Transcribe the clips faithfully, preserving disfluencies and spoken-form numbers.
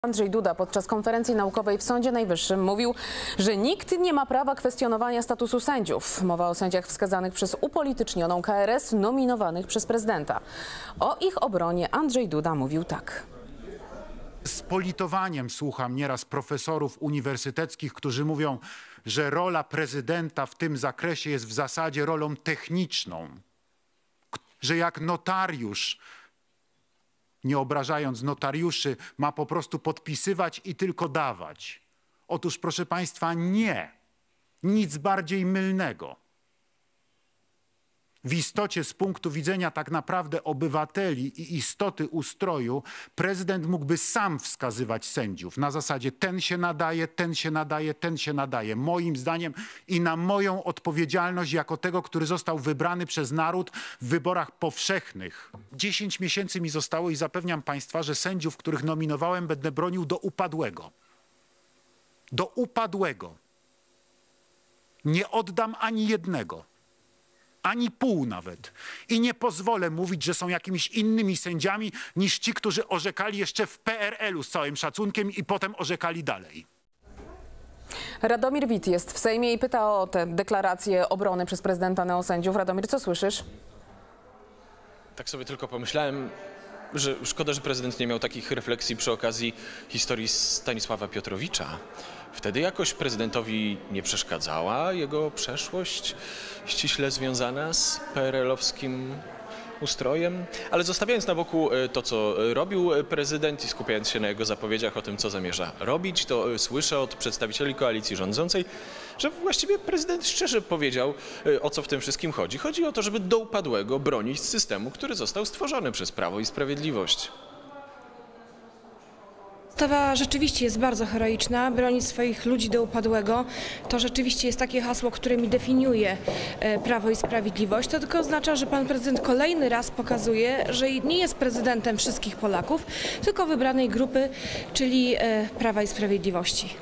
Andrzej Duda podczas konferencji naukowej w Sądzie Najwyższym mówił, że nikt nie ma prawa kwestionowania statusu sędziów. Mowa o sędziach wskazanych przez upolitycznioną K R S, nominowanych przez prezydenta. O ich obronie Andrzej Duda mówił tak. Z politowaniem słucham nieraz profesorów uniwersyteckich, którzy mówią, że rola prezydenta w tym zakresie jest w zasadzie rolą techniczną. Że jak notariusz, nie obrażając notariuszy, ma po prostu podpisywać i tylko dawać. Otóż, proszę państwa, nie. Nic bardziej mylnego. W istocie, z punktu widzenia tak naprawdę obywateli i istoty ustroju, prezydent mógłby sam wskazywać sędziów. Na zasadzie ten się nadaje, ten się nadaje, ten się nadaje. Moim zdaniem i na moją odpowiedzialność jako tego, który został wybrany przez naród w wyborach powszechnych. Dziesięć miesięcy mi zostało i zapewniam państwa, że sędziów, których nominowałem, będę bronił do upadłego. Do upadłego. Nie oddam ani jednego. Ani pół nawet. I nie pozwolę mówić, że są jakimiś innymi sędziami niż ci, którzy orzekali jeszcze w P R L u z całym szacunkiem i potem orzekali dalej. Radomir Wit jest w Sejmie i pyta o tę deklarację obrony przez prezydenta neosędziów. Radomir, co słyszysz? Tak sobie tylko pomyślałem, że szkoda, że prezydent nie miał takich refleksji przy okazji historii Stanisława Piotrowicza. Wtedy jakoś prezydentowi nie przeszkadzała jego przeszłość ściśle związana z P R L owskim ustrojem. Ale zostawiając na boku to, co robił prezydent i skupiając się na jego zapowiedziach o tym, co zamierza robić, to słyszę od przedstawicieli koalicji rządzącej, że właściwie prezydent szczerze powiedział, o co w tym wszystkim chodzi. Chodzi o to, żeby do upadłego bronić systemu, który został stworzony przez Prawo i Sprawiedliwość. Ustawa rzeczywiście jest bardzo heroiczna, bronić swoich ludzi do upadłego. To rzeczywiście jest takie hasło, które mi definiuje Prawo i Sprawiedliwość. To tylko oznacza, że pan prezydent kolejny raz pokazuje, że nie jest prezydentem wszystkich Polaków, tylko wybranej grupy, czyli Prawa i Sprawiedliwości.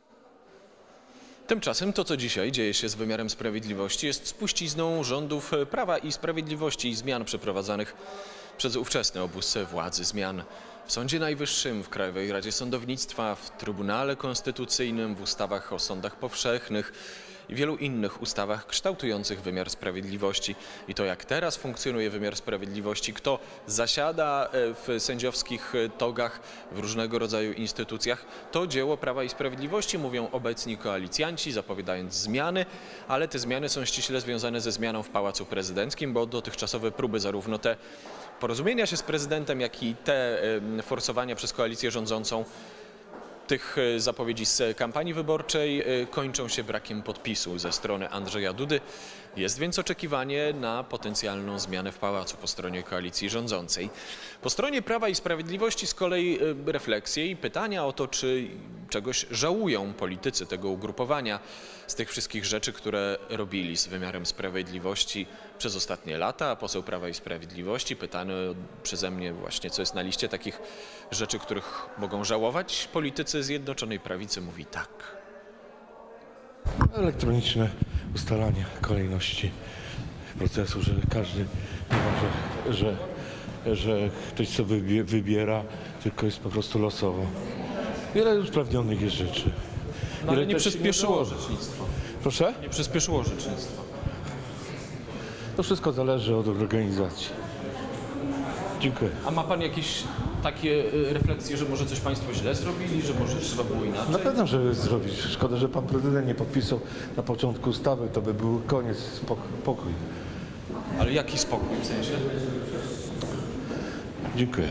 Tymczasem to, co dzisiaj dzieje się z wymiarem sprawiedliwości, jest spuścizną rządów Prawa i Sprawiedliwości i zmian przeprowadzanych przez ówczesny obóz władzy. Zmian w Sądzie Najwyższym, w Krajowej Radzie Sądownictwa, w Trybunale Konstytucyjnym, w ustawach o sądach powszechnych i wielu innych ustawach kształtujących wymiar sprawiedliwości. I to, jak teraz funkcjonuje wymiar sprawiedliwości, kto zasiada w sędziowskich togach, w różnego rodzaju instytucjach, to dzieło Prawa i Sprawiedliwości, mówią obecni koalicjanci, zapowiadając zmiany, ale te zmiany są ściśle związane ze zmianą w Pałacu Prezydenckim, bo dotychczasowe próby, zarówno te porozumienia się z prezydentem, jak i te forsowania przez koalicję rządzącą tych zapowiedzi z kampanii wyborczej kończą się brakiem podpisu ze strony Andrzeja Dudy. Jest więc oczekiwanie na potencjalną zmianę w pałacu po stronie koalicji rządzącej. Po stronie Prawa i Sprawiedliwości z kolei refleksje i pytania o to, czy czegoś żałują politycy tego ugrupowania z tych wszystkich rzeczy, które robili z wymiarem sprawiedliwości przez ostatnie lata. Poseł Prawa i Sprawiedliwości pytany przeze mnie właśnie, co jest na liście takich rzeczy, których mogą żałować politycy Zjednoczonej Prawicy, mówi tak. Elektroniczne ustalanie kolejności procesu, że każdy nie ma, że, że, że ktoś sobie wybiera, tylko jest po prostu losowo. Wiele usprawnionych jest rzeczy. No, ale nie przyspieszyło orzecznictwo. Proszę? Nie przyspieszyło orzecznictwo. To wszystko zależy od organizacji. Dziękuję. A ma pan jakieś takie refleksje, że może coś państwo źle zrobili, że może trzeba było inaczej? Na pewno, żeby zrobić. Szkoda, że pan prezydent nie podpisał na początku ustawy, to by był koniec, spokój. Ale jaki spokój w sensie? Dziękuję.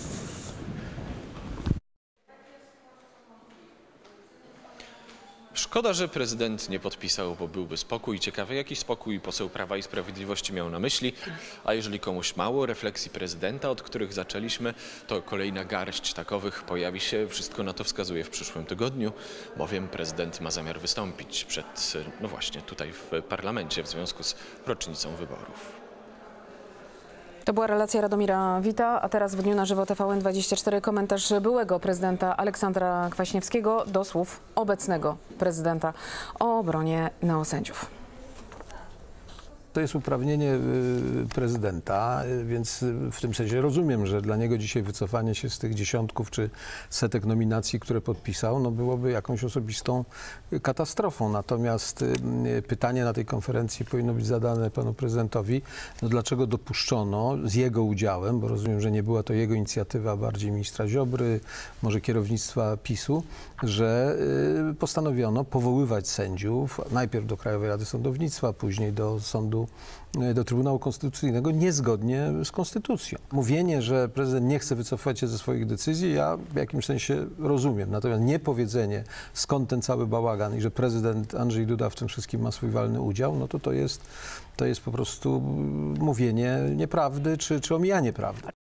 Szkoda, że prezydent nie podpisał, bo byłby spokój. Ciekawe, jaki spokój poseł Prawa i Sprawiedliwości miał na myśli. A jeżeli komuś mało refleksji prezydenta, od których zaczęliśmy, to kolejna garść takowych pojawi się. Wszystko na to wskazuje w przyszłym tygodniu, bowiem prezydent ma zamiar wystąpić przed, no właśnie, tutaj w parlamencie w związku z rocznicą wyborów. To była relacja Radomira Wita, a teraz w Dniu na żywo T V N dwadzieścia cztery komentarz byłego prezydenta Aleksandra Kwaśniewskiego do słów obecnego prezydenta o obronie neosędziów. To jest uprawnienie prezydenta, więc w tym sensie rozumiem, że dla niego dzisiaj wycofanie się z tych dziesiątków czy setek nominacji, które podpisał, no byłoby jakąś osobistą katastrofą. Natomiast pytanie na tej konferencji powinno być zadane panu prezydentowi, no dlaczego dopuszczono z jego udziałem, bo rozumiem, że nie była to jego inicjatywa, bardziej ministra Ziobry, może kierownictwa PiSu, że postanowiono powoływać sędziów najpierw do Krajowej Rady Sądownictwa, później do sądu, do Trybunału Konstytucyjnego niezgodnie z konstytucją. Mówienie, że prezydent nie chce wycofać się ze swoich decyzji, ja w jakimś sensie rozumiem. Natomiast nie powiedzenie, skąd ten cały bałagan i że prezydent Andrzej Duda w tym wszystkim ma swój walny udział, no to to jest, to jest po prostu mówienie nieprawdy czy, czy omijanie prawdy.